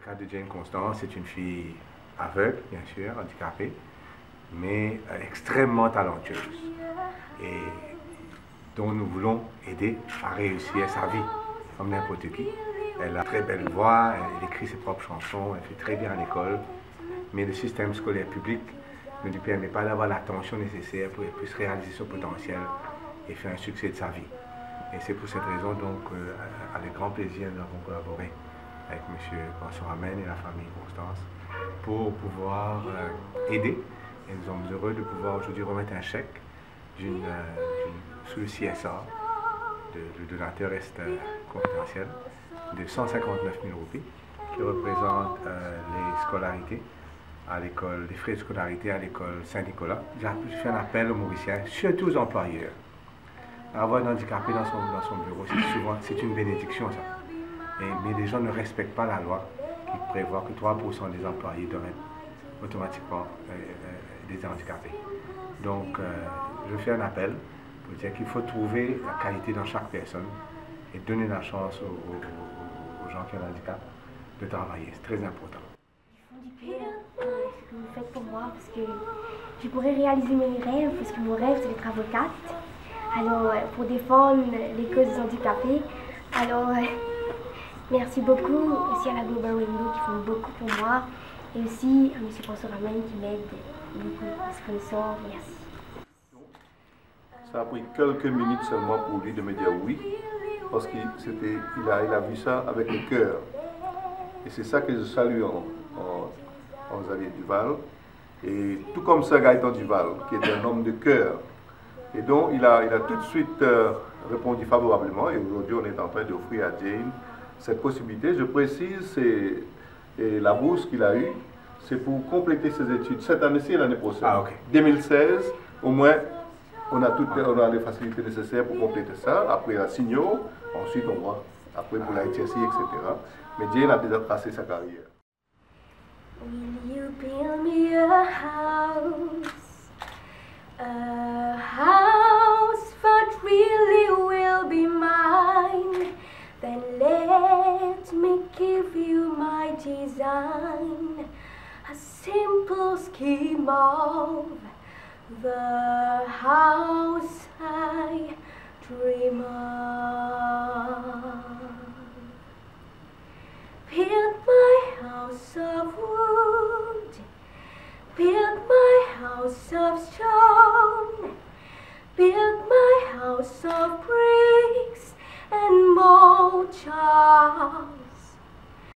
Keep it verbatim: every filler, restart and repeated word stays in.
cas de Jane Constance, c'est une fille aveugle, bien sûr, handicapée, mais euh, extrêmement talentueuse et dont nous voulons aider à réussir sa vie, comme n'importe qui. Elle a une très belle voix, elle écrit ses propres chansons, elle fait très bien à l'école, mais le système scolaire public ne lui permet pas d'avoir l'attention nécessaire pour qu'elle puisse réaliser son potentiel et faire un succès de sa vie. Et c'est pour cette raison donc, euh, avec grand plaisir, nous avons collaboré avec M. Consoramène et la famille Constance pour pouvoir euh, aider. Et nous sommes heureux de pouvoir aujourd'hui remettre un chèque d'une, euh, sous le C S A, de, le donateur reste euh, confidentiel, de cent cinquante-neuf mille roupies, qui représente euh, les scolarités à l'école, les frais de scolarité à l'école Saint-Nicolas. J'ai fait un appel aux Mauriciens, surtout aux employeurs. Avoir un handicapé dans son, dans son bureau, c'est souvent, c'est une bénédiction ça. Et, mais les gens ne respectent pas la loi qui prévoit que trois pour cent des employés doivent être automatiquement euh, euh, des handicapés. Donc, euh, je fais un appel pour dire qu'il faut trouver la qualité dans chaque personne et donner la chance aux, aux, aux gens qui ont un handicap de travailler. C'est très important. Du coup, euh, ce que vous faites pour moi, parce que je pourrais réaliser mes rêves, parce que mon rêve c'est d'être avocate. Alors, pour défendre les causes des handicapés. Alors, euh, merci beaucoup aussi à la Global Rainbow qui font beaucoup pour moi. Et aussi à M. Consoramène qui m'aide beaucoup, sponsor. Merci. Ça a pris quelques minutes seulement pour lui de me dire oui, parce qu'il il a, il a vu ça avec le cœur. Et c'est ça que je salue en, en, en Xavier Duval. Et tout comme ça, Gaëtan Duval, qui est un homme de cœur. Et donc, il a, il a tout de suite euh, répondu favorablement. Et aujourd'hui, on est en train d'offrir à Jane cette possibilité. Je précise, c'est la bourse qu'il a eue, c'est pour compléter ses études cette année-ci et l'année prochaine. Ah, okay. deux mille seize, au moins, on a, toutes, on a les facilités nécessaires pour compléter ça. Après la Signo, ensuite on voit, après pour la H S I, et cetera. Mais Jane a déjà tracé sa carrière. Will you build me a house? A house that really will be mine. Then let me give you my design. A simple scheme of the house I dream of. Build my house of wood, build my house of stone, build my house of bricks and mulch.